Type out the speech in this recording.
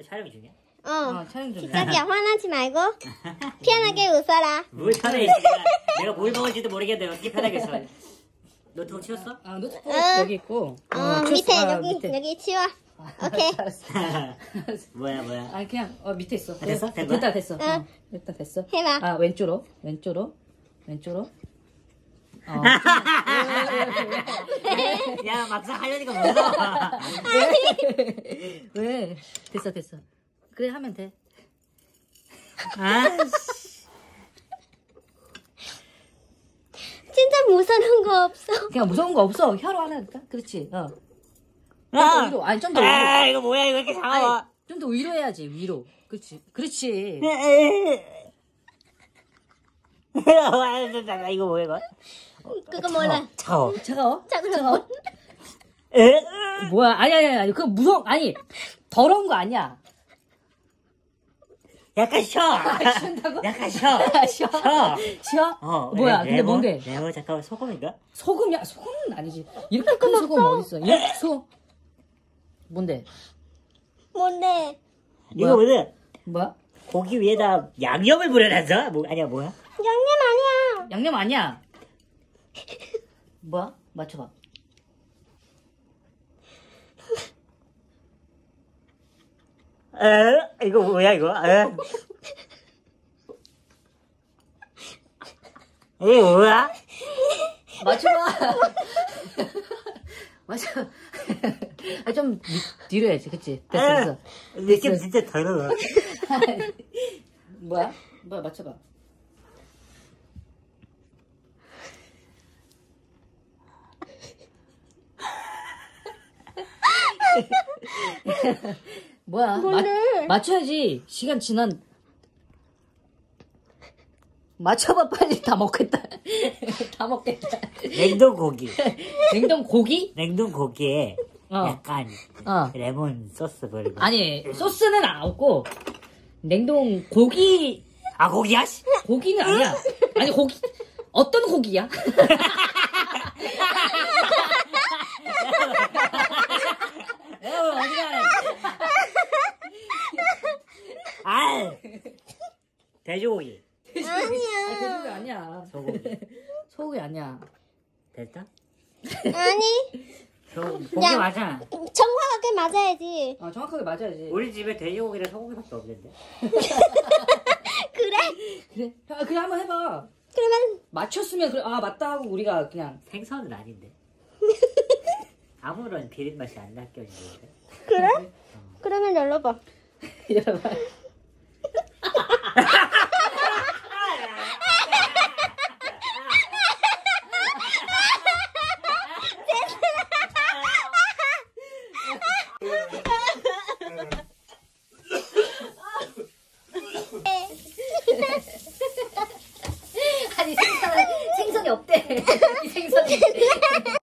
촬영 중이야? 촬영 중이야. 자기야 화나지 말고 편하게 웃어라. 뭘 편하게 내가 뭘 먹을지도 모르겠는데 어떻게 편하게 써? 노트북 치웠어? 노트북 여기 있고. 밑에 치웠어. 여기 치워. 오케이. 뭐야? 아니 그냥 밑에 있어. 됐어? 된 거야? 됐다 됐어. 응. 됐다 됐어. 해봐. 왼쪽으로. 야 막상 하려니까 무서워. 왜? 됐어. 그래 하면 돼. 진짜 무서운 거 없어. 그냥 무서운 거 없어. 혀로 하나 할까? 그렇지. 좀 더 위로. 아니 좀 더 위로. 이거 뭐야 이거 이렇게 작아. 좀 더 위로 해야지. 위로. 그렇지. 이거 뭐야 이거? 그거 몰라. 차워. 차가워? 차가워. 뭐야? 아니. 그거 아니. 더러운 거 아니야. 약간 쉬어. 쉬운다고? 약간 쉬어. 쉬어? 뭐야? 근데 뭔데? 레몬 잠깐만 소금인가? 소금이야? 소금은 아니지. 이렇게 큰 소금 어딨어? 이렇게 뭔데? 뭔데? 이거 뭐야? 뭐야? 고기 위에다 양념을 뿌려놨어? 뭐야? 양념 아니야. 양념 아니야. 뭐야? 맞춰봐. 이거 뭐야 이거? 이게 뭐야? 맞춰봐. 맞춰. 좀 뒤로 해야지, 그치? 됐어. 느낌 진짜 더러워. 뭐야? 맞춰봐. 뭐야? 뭔데? 맞춰야지. 시간 지난. 맞춰봐 빨리. 다 먹겠다. 냉동 고기. 냉동 고기? 냉동 고기에 약간 레몬 소스 버리고. 아니 소스는 없고 냉동 고기. 고기야? 고기는 아니야. 아니 고기 어떤 고기야? 돼지고기. 아니야. 돼지고기 아니야. 소고기 아니야. 됐다? 아니. 고기 맞아. 정확하게 맞아야지. 정확하게 맞아야지. 우리 집에 돼지고기랑 소고기밖에 없는데. 그래? 그래 한번 해봐. 그러면 맞췄으면 그래. 맞다 하고 우리가 그냥. 생선은 아닌데. 아무런 비린 맛이 안 느껴지는데. 그래? 그러면 열어봐. 열어봐. 아니 생선이 없대. 이 생선이.